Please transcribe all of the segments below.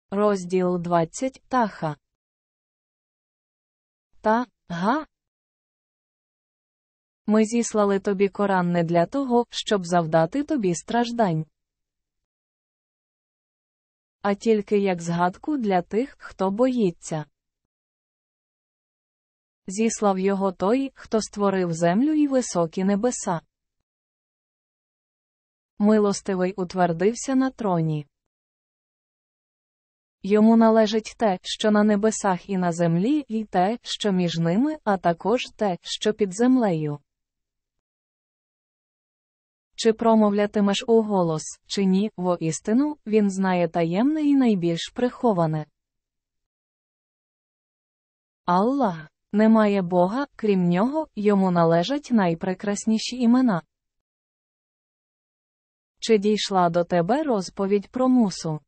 Розділ 20. Таха. Та-га. Ми зіслали тобі Коран не для того, щоб завдати тобі страждань, а тільки як згадку для тих, хто боїться. Зіслав його той, хто створив землю і високі небеса. Милостивий утвердився на троні. Йому належить те, що на небесах і на землі, і те, що між ними, а також те, що під землею. Чи промовлятимеш уголос, чи ні, воістину, він знає таємне і найбільш приховане. Аллах. Немає Бога, крім нього, йому належать найпрекрасніші імена. Чи дійшла до тебе розповідь про Мусу?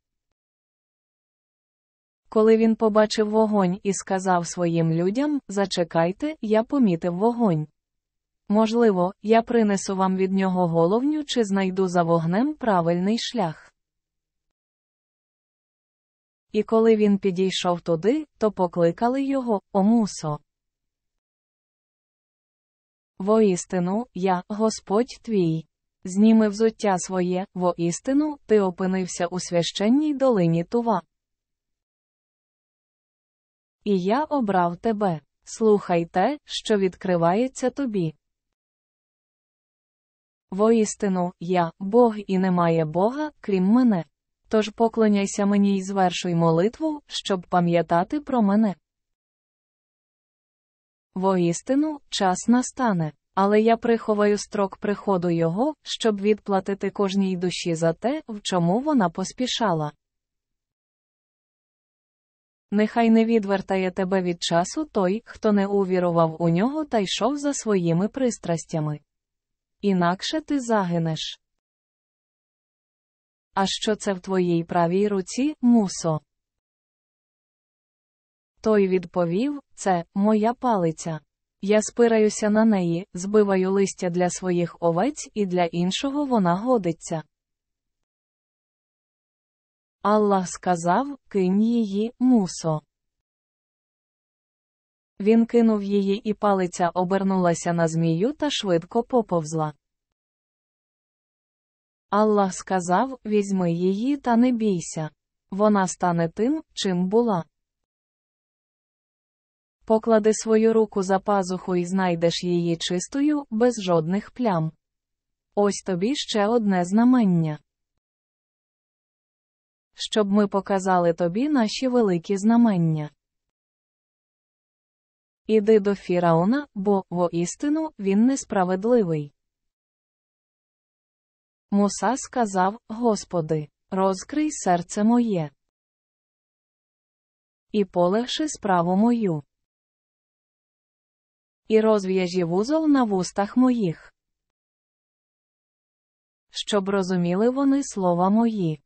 Коли він побачив вогонь і сказав своїм людям: «Зачекайте, я помітив вогонь. Можливо, я принесу вам від нього головню чи знайду за вогнем правильний шлях». І коли він підійшов туди, то покликали його: «О Мусо! Воістину, я, Господь твій. Зніми взуття своє, воістину, ти опинився у священній долині Тува. І я обрав тебе. Слухай те, що відкривається тобі. Воістину, я, Бог, і немає Бога, крім мене. Тож поклоняйся мені й звершуй молитву, щоб пам'ятати про мене. Воістину, час настане, але я приховаю строк приходу його, щоб відплатити кожній душі за те, в чому вона поспішала. Нехай не відвертає тебе від часу той, хто не увірував у нього та йшов за своїми пристрастями. Інакше ти загинеш. А що це в твоїй правій руці, Мусо? Той відповів: це моя палиця. Я спираюся на неї, збиваю листя для своїх овець, і для іншого вона годиться. Аллах сказав: кинь її, Мусо. Він кинув її, і палиця обернулася на змію та швидко поповзла. Аллах сказав: візьми її та не бійся. Вона стане тим, чим була. Поклади свою руку за пазуху і знайдеш її чистою, без жодних плям. Ось тобі ще одне знамення. Щоб ми показали тобі наші великі знамення. Іди до Фіраона, бо, воістину, він несправедливий. Муса сказав: Господи, розкрий серце моє. І полегши справу мою. І розв'яжи вузол на вустах моїх. Щоб розуміли вони слова мої.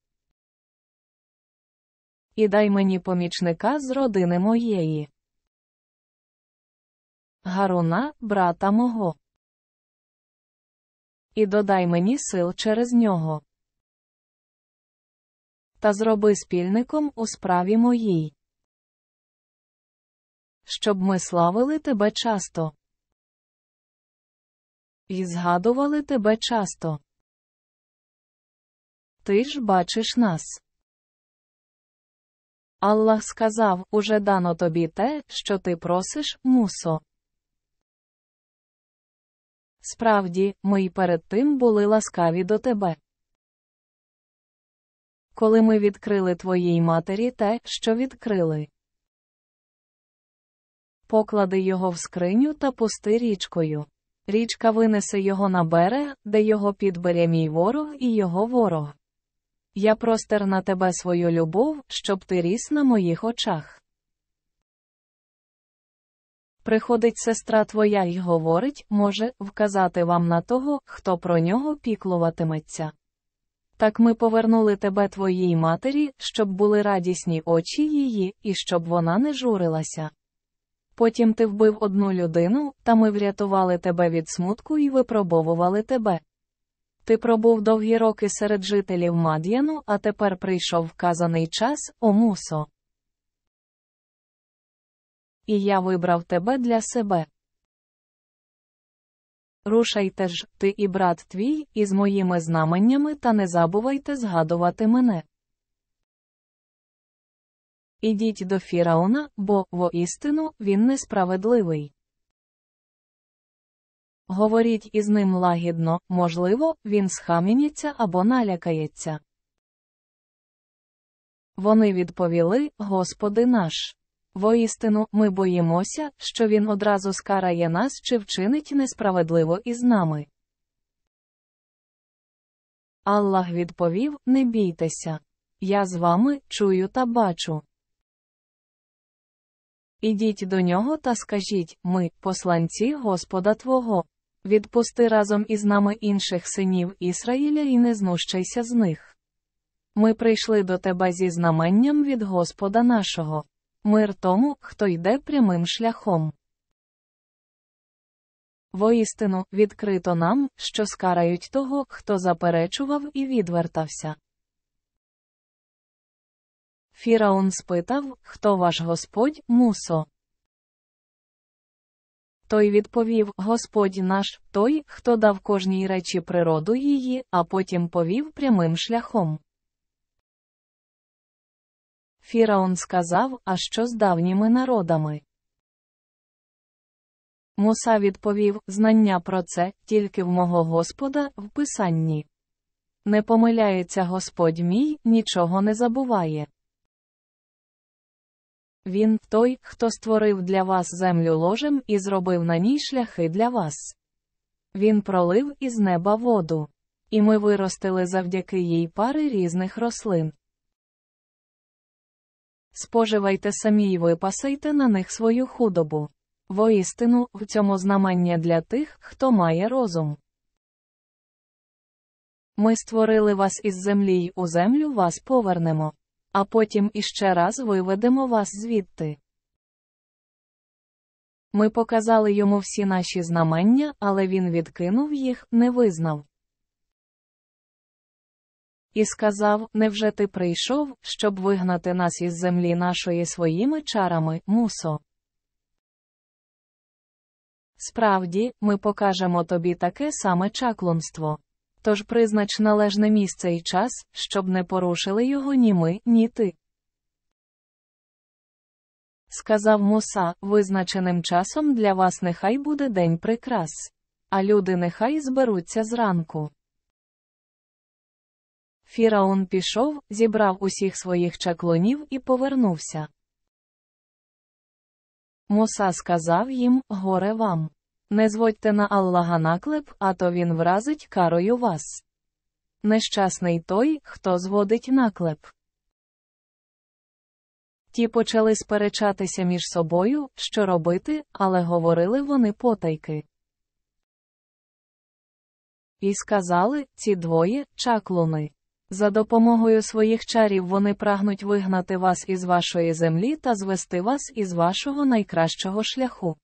І дай мені помічника з родини моєї. Гаруна, брата мого. І додай мені сил через нього. Та зроби спільником у справі моїй. Щоб ми славили тебе часто. І згадували тебе часто. Ти ж бачиш нас. Аллах сказав: уже дано тобі те, що ти просиш, Мусо. Справді, ми й перед тим були ласкаві до тебе. Коли ми відкрили твоїй матері те, що відкрили. Поклади його в скриню та пусти річкою. Річка винесе його на берег, де його підбере мій ворог і його ворог. Я простер на тебе свою любов, щоб ти ріс на моїх очах. Приходить сестра твоя й говорить: може, вказати вам на того, хто про нього піклуватиметься. Так ми повернули тебе твоїй матері, щоб були радісні очі її, і щоб вона не журилася. Потім ти вбив одну людину, та ми врятували тебе від смутку і випробовували тебе. Ти пробув довгі роки серед жителів Мад'яну, а тепер прийшов вказаний час, о Мусо. І я вибрав тебе для себе. Рушайте ж, ти і брат твій, із моїми знаменнями, та не забувайте згадувати мене. Ідіть до Фіраона, бо, воістину, він несправедливий. Говоріть із ним лагідно, можливо, він схам'яніться або налякається. Вони відповіли: Господи наш. Воістину, ми боїмося, що він одразу скарає нас чи вчинить несправедливо із нами. Аллах відповів: не бійтеся. Я з вами, чую та бачу. Ідіть до нього та скажіть: ми, посланці Господа твого. Відпусти разом із нами інших синів Ісраїля і не знущайся з них. Ми прийшли до тебе зі знаменням від Господа нашого. Мир тому, хто йде прямим шляхом. Воістину, відкрито нам, що скарають того, хто заперечував і відвертався. Фіраон спитав: хто ваш Господь, Мусо? Той відповів: Господь наш, той, хто дав кожній речі природу її, а потім повів прямим шляхом. Фіраон сказав: а що з давніми народами? Муса відповів: знання про це тільки в мого Господа, в Писанні. Не помиляється Господь мій, нічого не забуває. Він – той, хто створив для вас землю ложем і зробив на ній шляхи для вас. Він пролив із неба воду. І ми виростили завдяки їй пари різних рослин. Споживайте самі й випасайте на них свою худобу. Воістину, в цьому знамення для тих, хто має розум. Ми створили вас із землі й у землю вас повернемо. А потім іще раз виведемо вас звідти. Ми показали йому всі наші знамення, але він відкинув їх, не визнав. І сказав: невже ти прийшов, щоб вигнати нас із землі нашої своїми чарами, Мусо? Справді, ми покажемо тобі таке саме чаклунство. Тож признач належне місце і час, щоб не порушили його ні ми, ні ти. Сказав Муса: визначеним часом для вас нехай буде день прикрас. А люди нехай зберуться зранку. Фіраон пішов, зібрав усіх своїх чаклунів і повернувся. Муса сказав їм: горе вам. Не зводьте на Аллаха наклеп, а то він вразить карою вас. Нещасний той, хто зводить наклеп. Ті почали сперечатися між собою, що робити, але говорили вони потайки. І сказали: ці двоє – чаклуни. За допомогою своїх чарів вони прагнуть вигнати вас із вашої землі та звести вас із вашого найкращого шляху.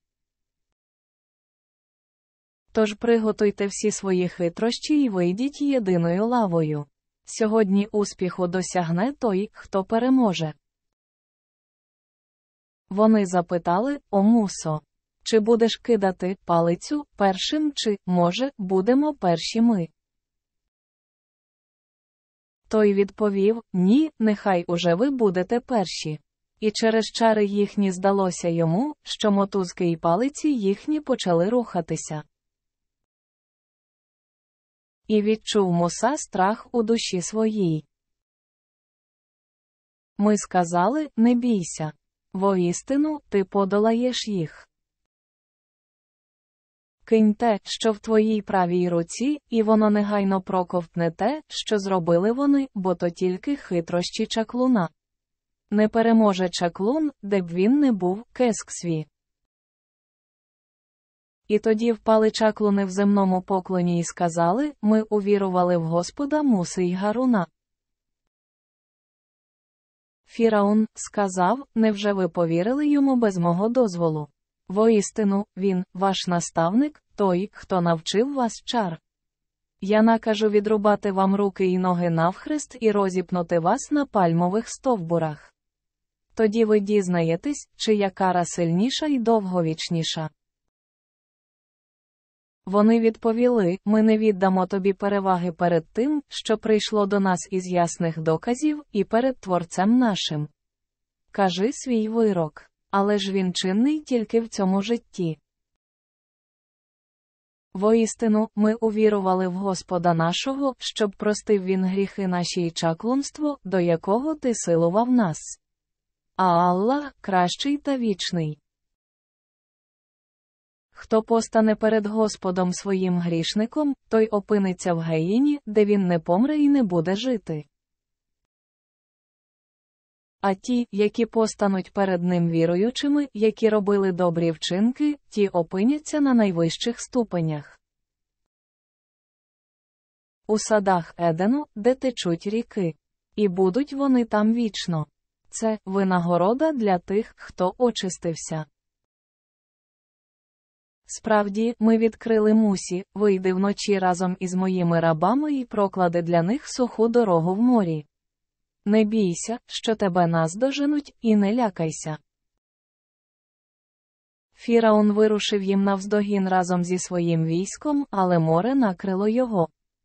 Тож приготуйте всі свої хитрощі і вийдіть єдиною лавою. Сьогодні успіху досягне той, хто переможе. Вони запитали: о Мусо, чи будеш кидати палицю першим чи, може, будемо перші ми? Той відповів: ні, нехай уже ви будете перші. І через чари їхні здалося йому, що мотузки й палиці їхні почали рухатися. І відчув Муса страх у душі своїй. Ми сказали: не бійся. Воістину, ти подолаєш їх. Кинь те, що в твоїй правій руці, і воно негайно проковтне те, що зробили вони, бо то тільки хитрощі чаклуна. Не переможе чаклун, де б він не був, кесксві. І тоді впали чаклуни в земному поклоні і сказали: ми увірували в Господа Муси й Гаруна. Фіраун сказав: невже ви повірили йому без мого дозволу? Воістину, він, ваш наставник, той, хто навчив вас чар. Я накажу відрубати вам руки і ноги навхрест і розіпнути вас на пальмових стовбурах. Тоді ви дізнаєтесь, чия кара сильніша і довговічніша. Вони відповіли: ми не віддамо тобі переваги перед тим, що прийшло до нас із ясних доказів, і перед Творцем нашим. Кажи свій вирок. Але ж він чинний тільки в цьому житті. Воістину, ми увірували в Господа нашого, щоб простив він гріхи наші й чаклунство, до якого ти силував нас. А Аллах – кращий та вічний. Хто постане перед Господом своїм грішником, той опиниться в геїні, де він не помре і не буде жити. А ті, які постануть перед ним віруючими, які робили добрі вчинки, ті опиняться на найвищих ступенях. У садах Едену, де течуть ріки. І будуть вони там вічно. Це винагорода для тих, хто очистився. Справді, ми відкрили Мусі: вийди вночі разом із моїми рабами і проклади для них суху дорогу в морі. Не бійся, що тебе наздоженуть, і не лякайся. Фіраун вирушив їм навздогін разом зі своїм військом, але море накрило його.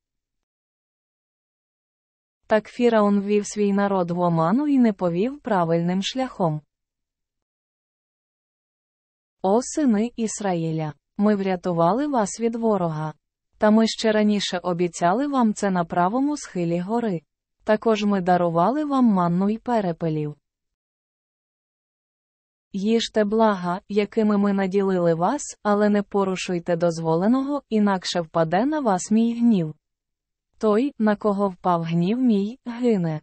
Так Фіраун ввів свій народ в оману і не повів правильним шляхом. О сини Ісраїля! Ми врятували вас від ворога. Та ми ще раніше обіцяли вам це на правому схилі гори. Також ми дарували вам манну й перепелів. Їжте блага, якими ми наділили вас, але не порушуйте дозволеного, інакше впаде на вас мій гнів. Той, на кого впав гнів мій, гине.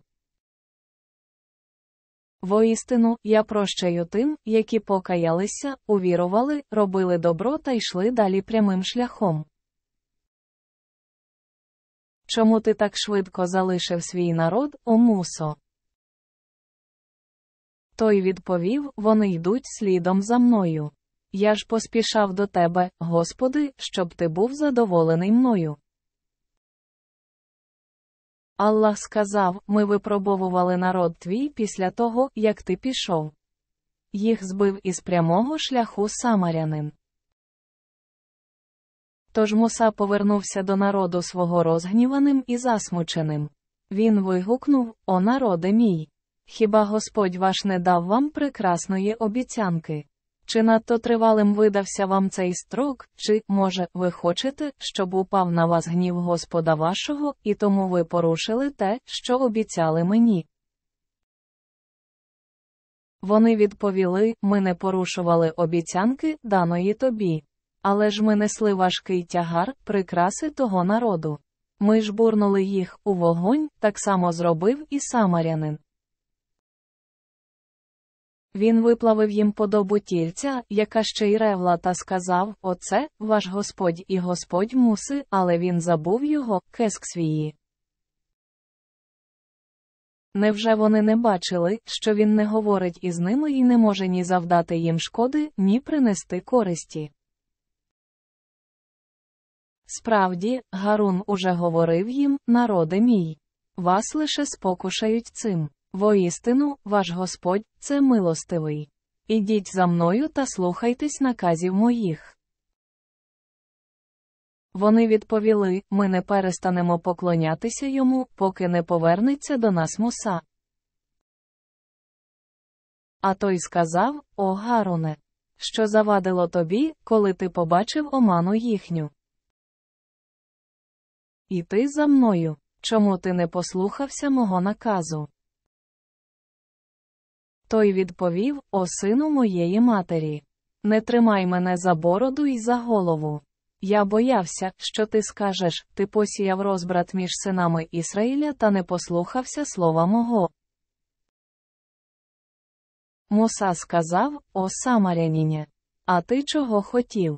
Воістину, я прощаю тим, які покаялися, увірували, робили добро та йшли далі прямим шляхом. Чому ти так швидко залишив свій народ, о Мусо? Той відповів: вони йдуть слідом за мною. Я ж поспішав до тебе, Господи, щоб ти був задоволений мною. Аллах сказав: ми випробовували народ твій після того, як ти пішов. Їх збив із прямого шляху самарянин. Тож Муса повернувся до народу свого розгніваним і засмученим. Він вигукнув: о народе мій! Хіба Господь ваш не дав вам прекрасної обіцянки? Чи надто тривалим видався вам цей строк, чи, може, ви хочете, щоб упав на вас гнів Господа вашого, і тому ви порушили те, що обіцяли мені? Вони відповіли: ми не порушували обіцянки, даної тобі. Але ж ми несли важкий тягар, прикраси того народу. Ми ж бурнули їх у вогонь, так само зробив і самарянин. Він виплавив їм подобу тільця, яка ще й ревла, та сказав: оце, ваш Господь і Господь Муси, але він забув його, кеск свії. Невже вони не бачили, що він не говорить із ними і не може ні завдати їм шкоди, ні принести користі? Справді, Гарун уже говорив їм: народе мій, вас лише спокушають цим. Воістину, ваш Господь – це милостивий. Ідіть за мною та слухайтесь наказів моїх. Вони відповіли: ми не перестанемо поклонятися йому, поки не повернеться до нас Муса. А той сказав: о Гаруне, що завадило тобі, коли ти побачив оману їхню? І ти за мною, чому ти не послухався мого наказу? Той відповів: о сину моєї матері, не тримай мене за бороду і за голову. Я боявся, що ти скажеш: ти посіяв розбрат між синами Ісраїля та не послухався слова мого. Муса сказав: о самарянине, а ти чого хотів?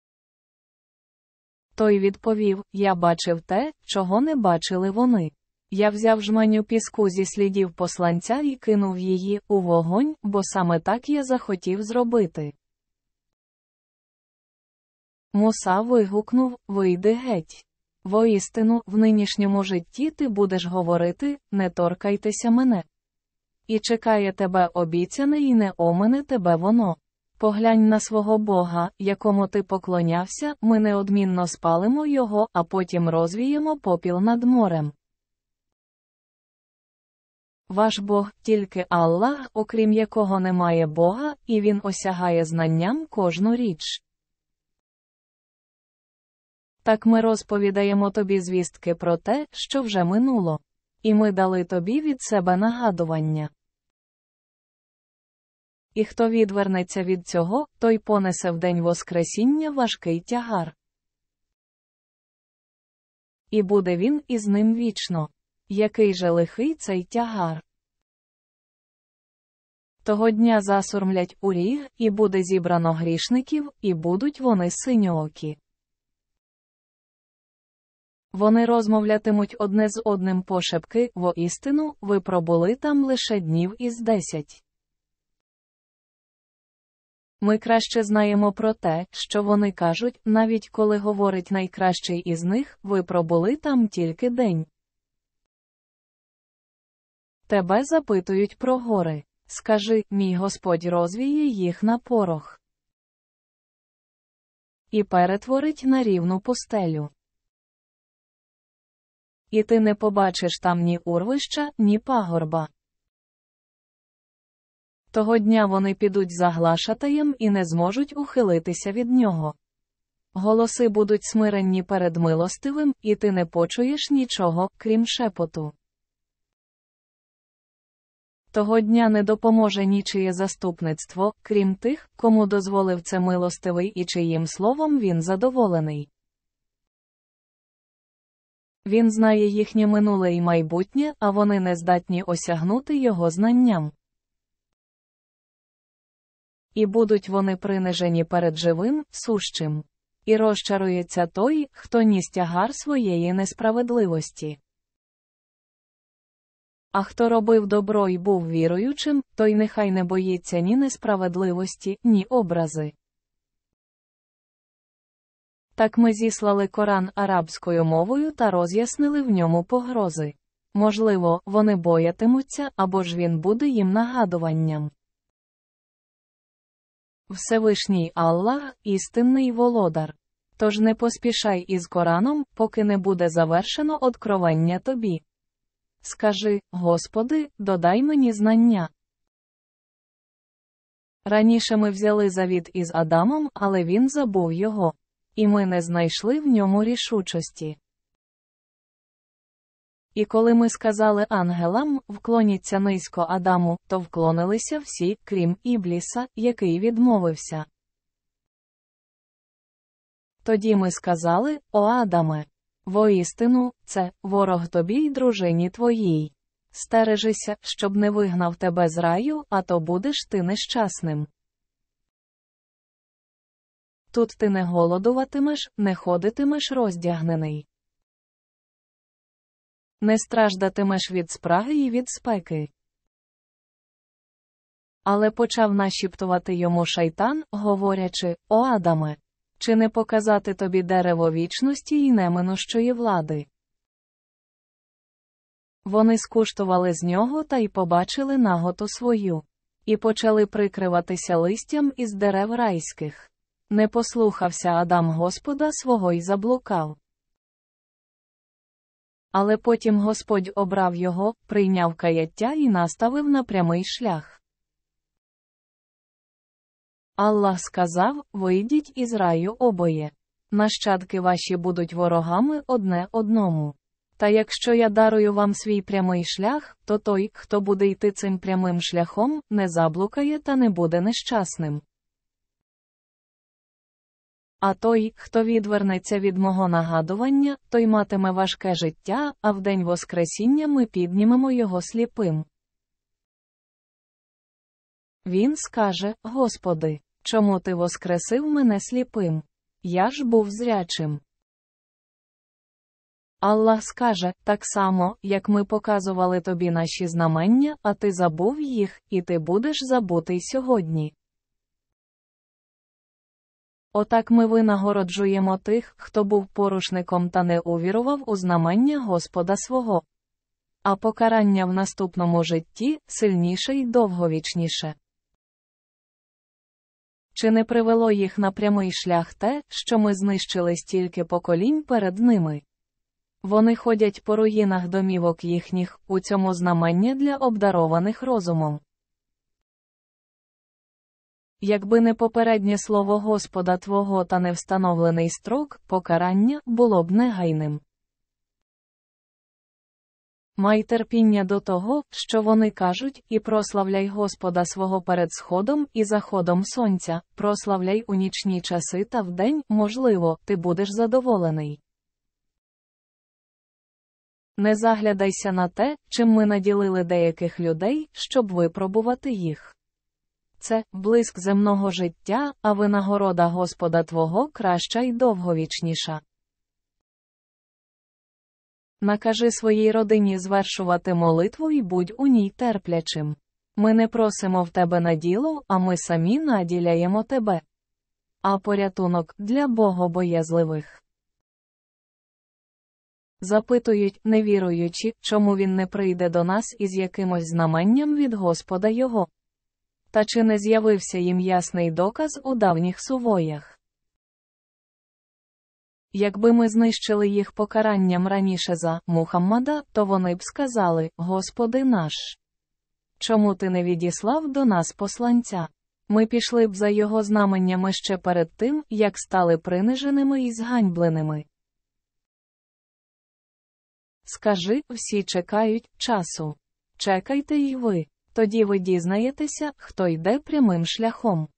Той відповів: я бачив те, чого не бачили вони. Я взяв жменю піску зі слідів посланця і кинув її у вогонь, бо саме так я захотів зробити. Муса вигукнув: вийди геть. Воістину, в нинішньому житті ти будеш говорити: не торкайтеся мене. І чекає тебе обіцяне, і не омине тебе воно. Поглянь на свого Бога, якому ти поклонявся, ми неодмінно спалимо його, а потім розвіємо попіл над морем. Ваш Бог – тільки Аллах, окрім якого немає Бога, і Він осягає знанням кожну річ. Так ми розповідаємо тобі звістки про те, що вже минуло. І ми дали тобі від себе нагадування. І хто відвернеться від цього, той понесе в день Воскресіння важкий тягар. І буде він із ним вічно. Який же лихий цей тягар? Того дня засурмлять у ріг, і буде зібрано грішників, і будуть вони синьоокі. Вони розмовлятимуть одне з одним пошепки: воістину, ви пробули там лише днів із 10. Ми краще знаємо про те, що вони кажуть, навіть коли говорить найкращий із них: ви пробули там тільки день. Тебе запитують про гори. Скажи: мій Господь розвіє їх на порох і перетворить на рівну пустелю. І ти не побачиш там ні урвища, ні пагорба. Того дня вони підуть за глашатаєм і не зможуть ухилитися від нього. Голоси будуть смиренні перед милостивим, і ти не почуєш нічого, крім шепоту. Того дня не допоможе нічиє заступництво, крім тих, кому дозволив це милостивий і чиїм словом він задоволений. Він знає їхнє минуле і майбутнє, а вони не здатні осягнути його знанням. І будуть вони принижені перед живим, сущим. І розчарується той, хто ніс тягар своєї несправедливості. А хто робив добро і був віруючим, той нехай не боїться ні несправедливості, ні образи. Так ми зіслали Коран арабською мовою та роз'яснили в ньому погрози. Можливо, вони боятимуться, або ж він буде їм нагадуванням. Всевишній Аллах – істинний володар. Тож не поспішай із Кораном, поки не буде завершено откровення тобі. Скажи: Господи, додай мені знання. Раніше ми взяли завіт із Адамом, але він забув його. І ми не знайшли в ньому рішучості. І коли ми сказали ангелам: вклоніться низько Адаму, то вклонилися всі, крім Ібліса, який відмовився. Тоді ми сказали: о Адаме! Воістину, це ворог тобі й дружині твоїй. Стережися, щоб не вигнав тебе з раю, а то будеш ти нещасним. Тут ти не голодуватимеш, не ходитимеш роздягнений. Не страждатимеш від спраги і від спеки. Але почав нашіптувати йому шайтан, говорячи: о Адаме! Чи не показати тобі дерево вічності й неминущої влади? Вони скуштували з нього та й побачили наготу свою. І почали прикриватися листям із дерев райських. Не послухався Адам Господа свого й заблукав. Але потім Господь обрав його, прийняв каяття і наставив на прямий шлях. Аллах сказав: вийдіть із раю обоє. Нащадки ваші будуть ворогами одне одному. Та якщо я дарую вам свій прямий шлях, то той, хто буде йти цим прямим шляхом, не заблукає та не буде нещасним. А той, хто відвернеться від мого нагадування, той матиме важке життя, а в день Воскресіння ми піднімемо його сліпим. Він скаже: Господи, чому ти воскресив мене сліпим? Я ж був зрячим. Аллах скаже: так само, як ми показували тобі наші знамення, а ти забув їх, і ти будеш забутий сьогодні. Отак ми винагороджуємо тих, хто був порушником та не увірував у знамення Господа свого. А покарання в наступному житті сильніше й довговічніше. Чи не привело їх на прямий шлях те, що ми знищили стільки поколінь перед ними? Вони ходять по руїнах домівок їхніх, у цьому знамення для обдарованих розумом. Якби не попереднє слово Господа твого та не встановлений строк, покарання було б негайним. Май терпіння до того, що вони кажуть, і прославляй Господа свого перед сходом і заходом сонця, прославляй у нічні часи та вдень, можливо, ти будеш задоволений. Не заглядайся на те, чим ми наділили деяких людей, щоб випробувати їх. Це – блиск земного життя, а винагорода Господа твого краща й довговічніша. Накажи своїй родині звершувати молитву і будь у ній терплячим. Ми не просимо в тебе наділу, а ми самі наділяємо тебе. А порятунок для богобоязливих. Запитують, не віруючи, чому він не прийде до нас із якимось знаменням від Господа його. Та чи не з'явився їм ясний доказ у давніх сувоях? Якби ми знищили їх покаранням раніше за Мухаммада, то вони б сказали: Господи наш, чому ти не відіслав до нас посланця? Ми пішли б за його знаменнями ще перед тим, як стали приниженими і зганьбленими. Скажи, всі чекають часу. Чекайте й ви. Тоді ви дізнаєтеся, хто йде прямим шляхом.